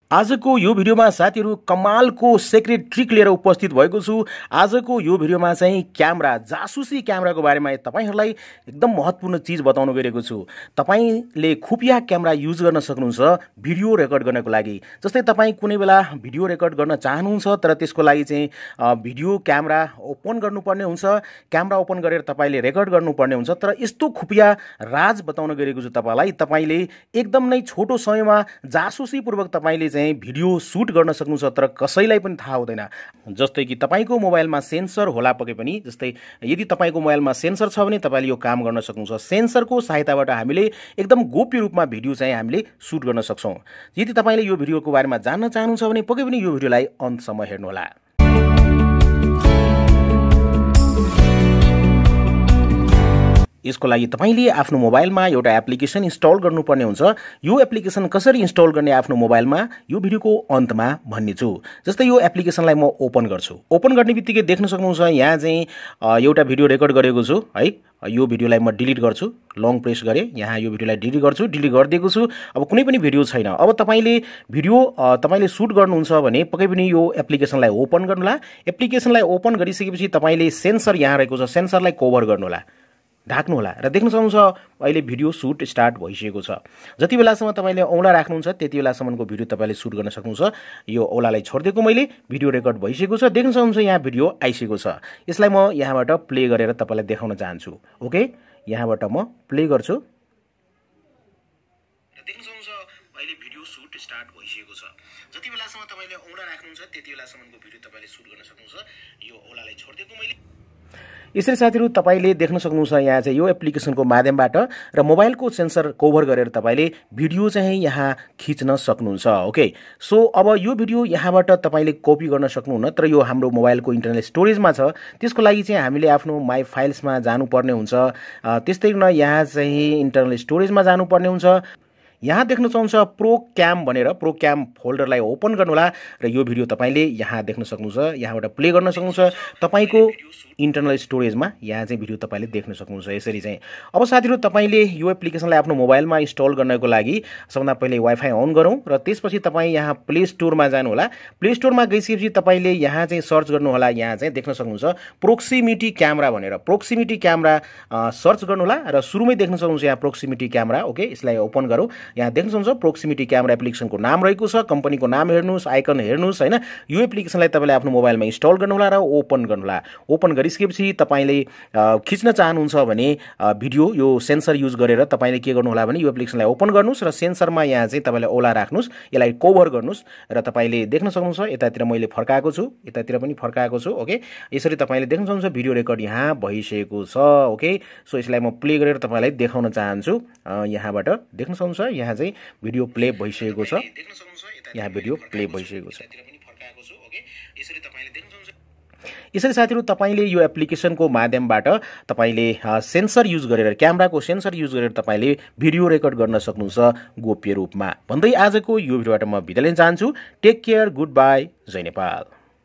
आजको यो भिडियोमा साथीहरु कमालको सिक्रेट ट्रिक लिएर उपस्थित भएको छु। आजको यो भिडियोमा चाहिँ क्यामेरा, जासुसी क्यामेराको बारेमा तपाईहरुलाई एकदम महत्त्वपूर्ण चीज बताउन गइरहेको छु। तपाईले खुफिया क्यामेरा युज गर्न सक्नुहुन्छ भिडियो रेकर्ड गर्नको लागि। जस्तै तपाई कुनै बेला भिडियो रेकर्ड गर्न चाहनुहुन्छ तर त्यसको लागि चाहिँ भिडियो क्यामेरा ओपन गर्नुपर्ने हुन्छ। क्यामेरा ओपन गरेर तपाईले रेकर्ड गर्नुपर्ने हुन्छ। तर यस्तो खुफिया राज बताउन गइरहेको छु तपाईलाई। तपाईले एकदम नै छोटो समयमा जासुसी पूर्वक तपाईले भिडियो शूट गर्न सक्नुहुन्छ तर कसैलाई पनि थाहा हुँदैन। जस्तै कि तपाईको मोबाइलमा सेन्सर होला पके पनि, जस्तै यदि तपाईको मोबाइलमा सेन्सर छ भने तपाईले यो काम गर्न सक्नुहुन्छ। सेन्सरको सहायताबाट हामीले एकदम गोप्य रूपमा भिडियो चाहिँ हामीले शूट गर्न सक्छौं। यदि तपाईले यो भिडियोको बारेमा जान्न चाहनुहुन्छ भने पक्कै पनि यो भिडियोलाई अन्तसम्म हेर्नु होला। यसको लागि तपाईले आफ्नो मोबाइलमा एउटा एप्लिकेसन इन्स्टल गर्नुपर्ने हुन्छ। यो एप्लिकेसन कसरी इन्स्टल गर्ने आफ्नो मोबाइलमा यो भिडियोको अन्तमा भन्ने छु। जस्तै यो एप्लिकेसनलाई म ओपन गर्छु। ओपन गर्नेबित्तिकै देख्न सक्नुहुन्छ यहाँ चाहिँ एउटा भिडियो रेकर्ड गरेको छु है। यो भिडियोलाई म डिलिट गर्छु। लङ प्रेस गरे यहाँ यो भिडियोलाई डिलिट गर्छु। डिलिट गरिदिएको छु। अब कुनै पनि भिडियो छैन। अब तपाईले भिडियो तपाईले शूट गर्नुहुन्छ भने पक्कै पनि यो एप्लिकेसनलाई ओपन गर्नुला। एप्लिकेसनलाई ओपन गरिसकेपछि तपाईले सेन्सर यहाँ रहेको छ, सेन्सरलाई कभर गर्नुला, ढाक्नु होला र देख्न सक्नुहुन्छ अहिले भिडियो शूट स्टार्ट भइसकेको छ। जति बेलासम्म तपाईले औंला राख्नुहुन्छ त्यति बेलासम्मको भिडियो तपाईले शूट गर्न सक्नुहुन्छ। यो औंलालाई छोड्दिएको मैले, भिडियो रेकर्ड भइसकेको छ। देख्न सक्नुहुन्छ यहाँ भिडियो आइसकेको छ। यसलाई म यहाँबाट प्ले गरेर तपाईलाई देखाउन चाहन्छु। ओके, यहाँबाट म प्ले गर्छु। देख्न सक्नुहुन्छ अहिले भिडियो शूट स्टार्ट भइसकेको छ। जति बेलासम्म तपाईले औंला राख्नुहुन्छ त्यति बेलासम्मको भिडियो तपाईले शूट गर्न सक्नुहुन्छ। यो औंलालाई छोड्दिएको मैले। यसरी साथीहरु तपाईले देख्न सक्नुहुन्छ यहाँ चाहिँ यो एप्लिकेसनको माध्यमबाट र मोबाइलको सेन्सर कभर गरेर तपाईले भिडियो चाहिँ यहाँ खिच्न सक्नुहुन्छ। ओके, सो अब यो भिडियो यहाँबाट तपाईले कपी गर्न सक्नुहुन्न तर यो हाम्रो मोबाइलको इन्टरनल स्टोरेजमा छ। त्यसको लागि चाहिँ हामीले आफ्नो माई फाइल्समा जानुपर्ने हुन्छ। त्यस्तै गर्न यहाँ चाहिँ इन्टरनल स्टोरेजमा जानुपर्ने हुन्छ। यहाँ देख्न सक्नुहुन्छ प्रोक्याम भनेर प्रोक्याम फोल्डरलाई ओपन गर्नुहोला र यो भिडियो तपाईले यहाँ देख्न सक्नुहुन्छ। यहाँबाट प्ले गर्न सक्नुहुन्छ। तपाईको इन्टरनल स्टोरेजमा यहाँ चाहिँ भिडियो तपाईले देख्न सक्नुहुन्छ। यसरी चाहिँ अब साथीहरु तपाईले यो एप्लिकेसनलाई आफ्नो मोबाइलमा इन्स्टल गर्नको लागि सबभन्दा पहिले वाइफाई अन गरौँ र त्यसपछि तपाई यहाँ प्ले स्टोरमा जानु होला। प्ले स्टोरमा गइसकेपछि तपाईले यहाँ चाहिँ सर्च गर्नु होला। यहाँ चाहिँ देख्न सक्नुहुन्छ प्रोक्सिमिटी क्यामेरा भनेर प्रोक्सिमिटी क्यामेरा सर्च गर्नु होला र सुरुमै देख्न सक्नुहुन्छ यहाँ प्रोक्सिमिटी क्यामेरा। ओके, यसलाई ओपन गरौँ। यहाँ देख्न सक्नुहुन्छ प्रोक्सिमिटी क्यामेरा एप्लिकेसनको नाम रहेको छ, कम्पनीको नाम हेर्नुस्, आइकन हेर्नुस् हैन। यो एप्लिकेसनलाई तपाईले आफ्नो मोबाइलमा इन्स्टल गर्नु होला र ओपन गर्नु होला। ओपन गरिसकेपछि तपाईले खिच्न चाहनुहुन्छ भने भिडियो यो सेन्सर युज गरेर तपाईले के गर्नु होला भने यो एप्लिकेसनलाई ओपन गर्नुस् र सेन्सरमा यहाँ चाहिँ तपाईले औला राख्नुस्, यसलाई कभर गर्नुस् र तपाईले देख्न सक्नुहुन्छ यतातिर मैले फर्काएको छु, यतातिर पनि फर्काएको छु। ओके, यसरी तपाईले देख्न सक्नुहुन्छ भिडियो रेकर्ड यहाँ भइसकेको छ। ओके, सो यसलाई म प्ले गरेर तपाईलाई देखाउन चाहन्छु। यहाँबाट देख्न सक्नुहुन्छ यहाँ चाहिँ भिडियो प्ले भइसकेको छ। यहाँ भिडियो प्ले भइसकेको छ। यसरी साथीहरु तपाईले यो एप्लिकेसनको माध्यमबाट तपाईले सेन्सर युज गरेर क्यामेराको सेन्सर युज गरेर तपाईले भिडियो रेकर्ड गर्न सक्नुहुन्छ गोप्य रूपमा। भन्दै आजको यो भिडियोबाट म बिदा लिन चाहन्छु। टेक केयर, गुड बाई, जय नेपाल।